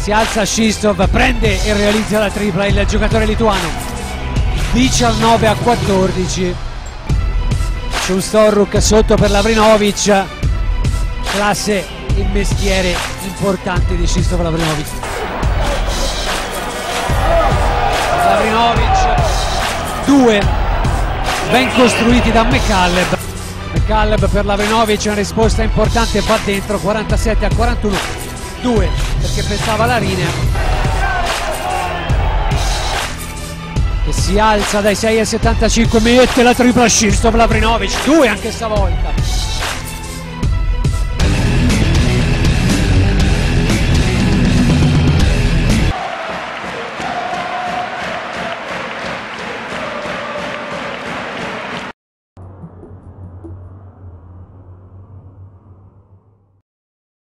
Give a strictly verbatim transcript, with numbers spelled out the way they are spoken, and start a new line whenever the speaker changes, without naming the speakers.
Si alza Shistov, prende e realizza la tripla il giocatore lituano. diciannove a quattordici. Šustoruk sotto per Lavrinovic. Classe e mestiere importante di Shistov Lavrinovic. Lavrinovic, due ben costruiti da McCaleb. McCaleb per Lavrinovic, una risposta importante, va dentro. Quarantasette a quarantuno, due perché pensava la linea, che si alza dai sei a settantacinque, mette la tripla Shistov Lavrinovic, due anche stavolta.